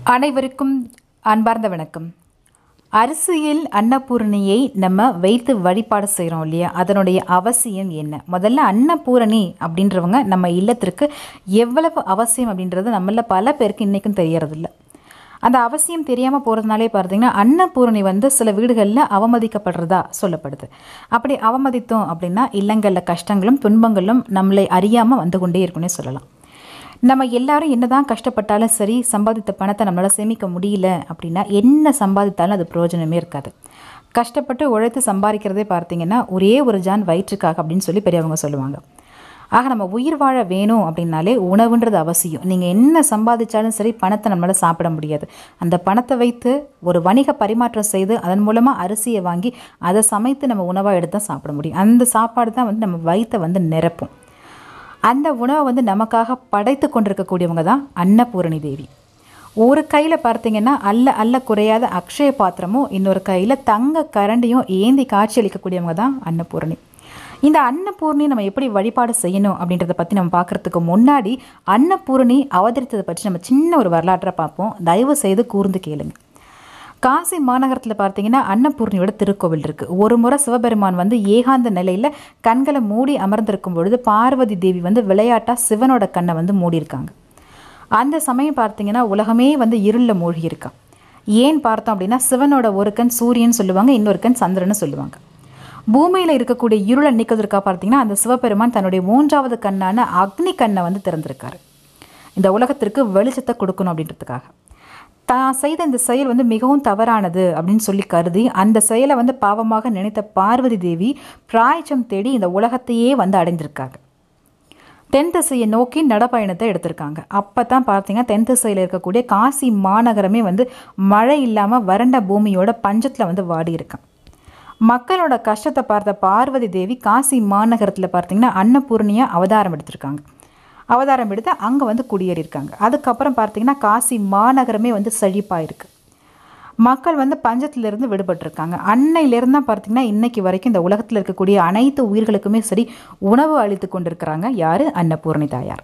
அனைவருக்கும் அன்பார்ந்த வணக்கம். அரிசியில் அன்னபூரணியை நம்ம வைத்து வழிபாடு செய்கிறோம் இல்லையா, அதனுடைய அவசியம் என்ன? முதல்ல அன்னபூரணி அப்படின்றவங்க நம்ம இல்லத்திற்கு எவ்வளவு அவசியம் அப்படின்றது நம்மள பல பேருக்கு இன்றைக்கும் தெரியறதில்ல. அந்த அவசியம் தெரியாமல் போகிறதுனாலே பார்த்தீங்கன்னா அன்னபூரணி சில வீடுகளில் அவமதிக்கப்படுறதா சொல்லப்படுது. அப்படி அவமதித்தோம் அப்படின்னா இல்லங்களில் கஷ்டங்களும் துன்பங்களும் நம்மளை அறியாமல் வந்து கொண்டே இருக்குன்னே சொல்லலாம். நம்ம எல்லாரும் என்னதான் கஷ்டப்பட்டாலும் சரி, சம்பாதித்த பணத்தை நம்மளால் சேமிக்க முடியல அப்படின்னா என்ன சம்பாதித்தாலும் அது பிரயோஜனமே இருக்காது. கஷ்டப்பட்டு உழைத்து சம்பாதிக்கிறதே பார்த்தீங்கன்னா ஒரே ஒரு ஜான் வயிற்றுக்காக அப்படின்னு சொல்லி பெரியவங்க சொல்லுவாங்க. ஆக நம்ம உயிர் வாழ வேணும் அப்படின்னாலே உணவுன்றது அவசியம். நீங்கள் என்ன சம்பாதிச்சாலும் சரி, பணத்தை நம்மளால் சாப்பிட முடியாது. அந்த பணத்தை வைத்து ஒரு வணிக பரிமாற்றம் செய்து அதன் மூலமாக அரிசியை வாங்கி அதை சமைத்து நம்ம உணவாக எடுத்து தான் சாப்பிட முடியும். அந்த சாப்பாடு தான் நம்ம வயிற்றை நிரப்பும். அந்த உணவை நமக்காக படைத்து கொண்டிருக்கக்கூடியவங்க தான் அன்னபூரணி தேவி. ஒரு கையில் பார்த்தீங்கன்னா அல்ல குறையாத அக்ஷய பாத்திரமும், இன்னொரு கையில் தங்க கரண்டியும் ஏந்தி காட்சி அளிக்கக்கூடியவங்க தான் அன்னபூரணி. இந்த அன்னபூரணி நம்ம எப்படி வழிபாடு செய்யணும் அப்படின்றத பற்றி நம்ம பார்க்குறதுக்கு முன்னாடி அன்னபூரணி அவதரித்ததை பற்றி நம்ம சின்ன ஒரு வரலாற்றை பார்ப்போம். தயவு செய்து கூர்ந்து கேளுங்க. காசி மாநகரத்தில் பார்த்தீங்கன்னா அன்னபூர்ணியோட திருக்கோவில் இருக்குது. ஒரு முறை சிவபெருமான் ஏகாந்த நிலையில் கண்களை மூடி அமர்ந்திருக்கும் பொழுது பார்வதி தேவி விளையாட்டாக சிவனோட கண்ணை மூடியிருக்காங்க. அந்த சமயம் பார்த்தீங்கன்னா உலகமே இருளில் மூழ்கி இருக்கான். ஏன் பார்த்தோம் அப்படின்னா சிவனோட ஒரு கண் சூரியன் சொல்லுவாங்க, இன்னொரு கண் சந்திரன்னு சொல்லுவாங்க. பூமியில் இருக்கக்கூடிய இருளை நீக்கிறதுக்காக பார்த்தீங்கன்னா அந்த சிவபெருமான் தன்னுடைய 3வது கண்ணான அக்னி கண்ணை திறந்திருக்காரு. இந்த உலகத்திற்கு வெளிச்சத்தை கொடுக்கணும் அப்படின்றதுக்காக. தான் செய்த இந்த செயல் மிகவும் தவறானது அப்படின்னு சொல்லி கருதி அந்த செயலை பாவமாக நினைத்த பார்வதி தேவி பிராயச்சம் தேடி இந்த உலகத்தையே அடைந்திருக்காங்க. தென் திசையை நோக்கி நடப்பயணத்தை எடுத்திருக்காங்க. அப்போ தான் பார்த்தீங்கன்னா தென் திசையில் இருக்கக்கூடிய காசி மாநகரமே மழை இல்லாமல் வறண்ட பூமியோட பஞ்சத்தில் வாடி இருக்கான். மக்களோட கஷ்டத்தை பார்த்த பார்வதி தேவி காசி மாநகரத்தில் பார்த்தீங்கன்னா அன்னபூர்ணியாக அவதாரம் எடுத்திருக்காங்க. அவதாரம் எடுத்து அங்கே குடியேறியிருக்காங்க. அதுக்கப்புறம் பார்த்தீங்கன்னா காசி மாநகரமே செழிப்பாக இருக்குது. மக்கள் பஞ்சத்திலிருந்து விடுபட்டிருக்காங்க. அன்னையிலேருந்து தான் பார்த்தீங்கன்னா இன்னைக்கு வரைக்கும் இந்த உலகத்தில் இருக்கக்கூடிய அனைத்து உயிர்களுக்குமே சரி உணவு அளித்து கொண்டிருக்கிறாங்க. யார்? அன்னபூரணி தாயார்.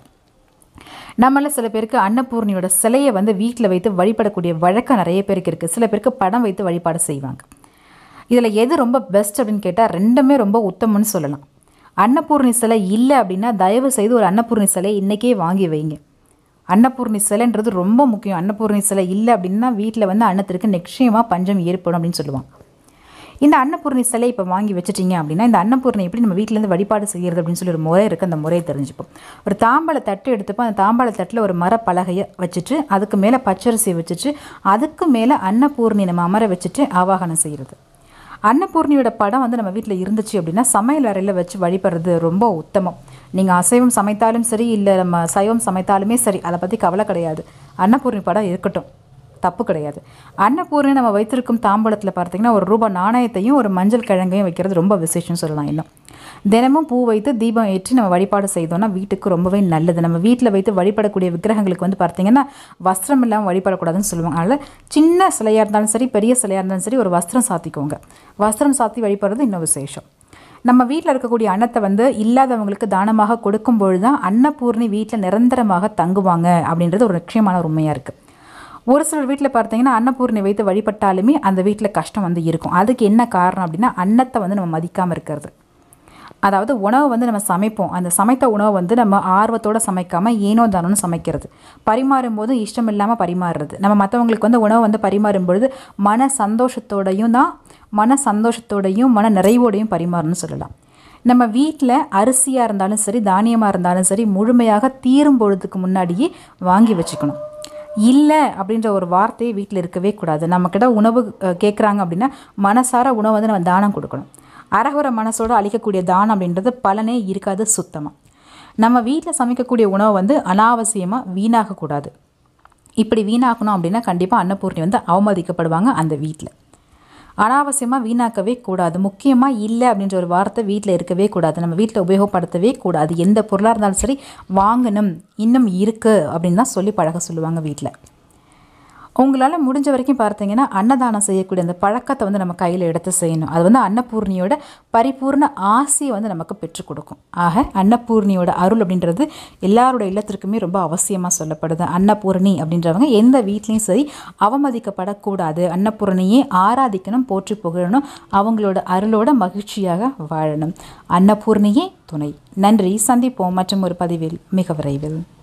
நம்மள சில பேருக்கு அன்னபூர்ணியோட சிலையை வீட்டில் வைத்து வழிபடக்கூடிய வழக்கம் நிறைய பேருக்கு இருக்குது. சில பேருக்கு படம் வைத்து வழிபாடு செய்வாங்க. இதில் எது ரொம்ப பெஸ்ட் அப்படின்னு கேட்டால் ரெண்டுமே ரொம்ப உத்தமம்னு சொல்லலாம். அன்னபூர்ணி சிலை இல்லை அப்படின்னா தயவு செய்து ஒரு அன்னபூர்ணி சிலை இன்றைக்கே வாங்கி வைங்க. அன்னபூர்ணி சிலைன்றது ரொம்ப முக்கியம். அன்னபூர்ணி சிலை இல்லை அப்படின்னா வீட்டில் அன்னத்திற்கு நிச்சயமாக பஞ்சம் ஏற்படும் அப்படின்னு சொல்லுவாங்க. இந்த அன்னபூர்ணி சிலை இப்போ வாங்கி வச்சுட்டிங்க அப்படின்னா இந்த அன்னபூர்ணி எப்படி நம்ம வீட்டிலேருந்து வழிபாடு செய்கிறது அப்படின்னு சொல்லி ஒரு முறை இருக்குது. அந்த முறையை தெரிஞ்சுப்போம். ஒரு தாம்பாள தட்டு எடுத்துப்போம். அந்த தாம்பாள தட்டில் ஒரு மரப்பலகையை வச்சுட்டு அதுக்கு மேலே பச்சரிசியை வச்சுட்டு அதுக்கு மேலே அன்னபூர்ணி நம்ம அமர வச்சுட்டு ஆவாகனம் செய்கிறது. அன்னபூர்ணியோட படம் நம்ம வீட்டில் இருந்துச்சு அப்படின்னா சமையல் அறையில் வச்சு வழிபடுறது ரொம்ப உத்தமம். நீங்கள் அசைவம் சமைத்தாலும் சரி, இல்லை நம்ம சைவம் சமைத்தாலுமே சரி, அதை பற்றி கவலை கிடையாது. அன்னபூர்ணி படம் இருக்கட்டும், தப்பு கிடையாது. அன்னபூர்ணி நம்ம வைத்திருக்கும் தாம்பூலத்தில் பார்த்தீங்கன்னா ஒரு ரூபாய் நாணயத்தையும் ஒரு மஞ்சள் கிழங்கையும் வைக்கிறது ரொம்ப விசேஷம் சொல்லலாம். இன்னும் தினமும் பூ வைத்து தீபம் ஏற்றி நம்ம வழிபாடு செய்தோம்னா வீட்டுக்கு ரொம்பவே நல்லது. நம்ம வீட்டில் வைத்து வழிபடக்கூடிய விக்கிரகங்களுக்கு பார்த்தீங்கன்னா வஸ்திரம் இல்லாமல் வழிபடக்கூடாதுன்னு சொல்லுவாங்க. அதனால் சின்ன சிலையாக இருந்தாலும் சரி, பெரிய சிலையாக இருந்தாலும் சரி, ஒரு வஸ்திரம் சாத்திக்கோங்க. வஸ்திரம் சாத்தி வழிபடுறது இன்னும் விசேஷம். நம்ம வீட்டில் இருக்கக்கூடிய அன்னத்தை இல்லாதவங்களுக்கு தானமாக கொடுக்கும்பொழுது தான் அன்னபூர்ணி வீட்டில் நிரந்தரமாக தங்குவாங்க அப்படின்றது ஒரு நிச்சயமான ஒரு உண்மையாக இருக்குது. ஒரு சிலர் வீட்டில் பார்த்தீங்கன்னா அன்னபூர்ணி வைத்து வழிபட்டாலுமே அந்த வீட்டில் கஷ்டம் இருக்கும். அதுக்கு என்ன காரணம் அப்படின்னா அன்னத்தை நம்ம மதிக்காமல் இருக்கிறது. அதாவது உணவு நம்ம சமைப்போம். அந்த சமைத்த உணவு நம்ம ஆர்வத்தோடு சமைக்காமல் ஏனோ தானோன்னு சமைக்கிறது. பரிமாறும் போது இஷ்டம் இல்லாமல் பரிமாறுறது. நம்ம மற்றவங்களுக்கு உணவு பரிமாறும் பொழுது மன சந்தோஷத்தோடையும் மன நிறைவோடையும் பரிமாறணும்னு சொல்லலாம். நம்ம வீட்டில் அரிசியாக இருந்தாலும் சரி, தானியமாக இருந்தாலும் சரி, முழுமையாக தீரும் பொழுதுக்கு முன்னாடியே வாங்கி வச்சுக்கணும். இல்லை அப்படின்ற ஒரு வார்த்தையை வீட்டில் இருக்கவே கூடாது. நம்மக்கிட்ட உணவு கேட்குறாங்க அப்படின்னா மனசார உணவு நம்ம தானம் கொடுக்கணும். அரகுற மனசோடு அளிக்கக்கூடிய தானம் அப்படின்றது பலனே இருக்காது சுத்தமாக. நம்ம வீட்டில் சமைக்கக்கூடிய உணவு அனாவசியமாக வீணாகக்கூடாது. இப்படி வீணாக்கணும் அப்படின்னா கண்டிப்பாக அன்னபூர்ணி அவமதிக்கப்படுவாங்க. அந்த வீட்டில் அனாவசியமாக வீணாக்கவே கூடாது. முக்கியமாக இல்லை அப்படின்ற ஒரு வார்த்தை வீட்டில் இருக்கவே கூடாது. நம்ம வீட்டில் உபயோகப்படுத்தவே கூடாது. எந்த பொருளாக இருந்தாலும் சரி வாங்கணும், இன்னும் இருக்குது அப்படின்னு தான் சொல்லி பழக சொல்லுவாங்க வீட்டில். உங்களால் முடிஞ்ச வரைக்கும் பார்த்தீங்கன்னா அன்னதானம் செய்யக்கூடிய அந்த பழக்கத்தை வந்து நம்ம கையில் எடுத்து செய்யணும். அது வந்து அன்னபூர்ணியோட பரிபூர்ண ஆசையை வந்து நமக்கு பெற்றுக் கொடுக்கும். ஆக அன்னபூர்ணியோட அருள் அப்படின்றது எல்லாரோட இல்லத்திற்குமே ரொம்ப அவசியமாக சொல்லப்படுது. அன்னபூர்ணி அப்படின்றவங்க எந்த வீட்லேயும் சரி அவமதிக்கப்படக்கூடாது. அன்னபூர்ணியை ஆராதிக்கணும், போற்றி புகழணும், அவங்களோட அருளோட மகிழ்ச்சியாக வாழணும். அன்னபூர்ணியே துணை. நன்றி. சந்திப்போம் மற்றும் ஒரு பதிவில் மிக விரைவில்.